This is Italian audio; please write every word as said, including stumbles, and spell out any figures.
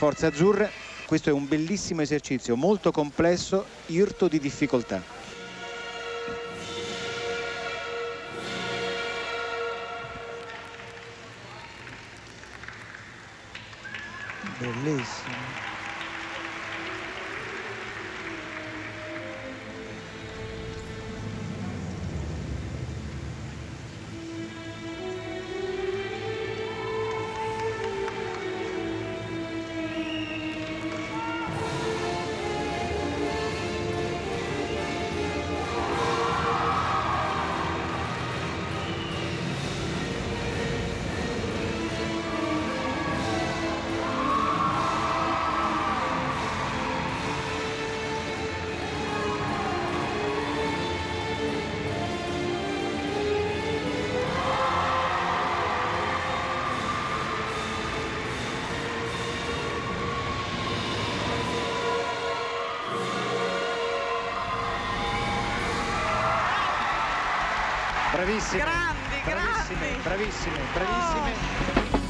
forze azzurre. Questo è un bellissimo esercizio, molto complesso, irto di difficoltà. Bellissimo. Bravissime, Grandi, bravissime, grandi. bravissime, bravissime. Oh.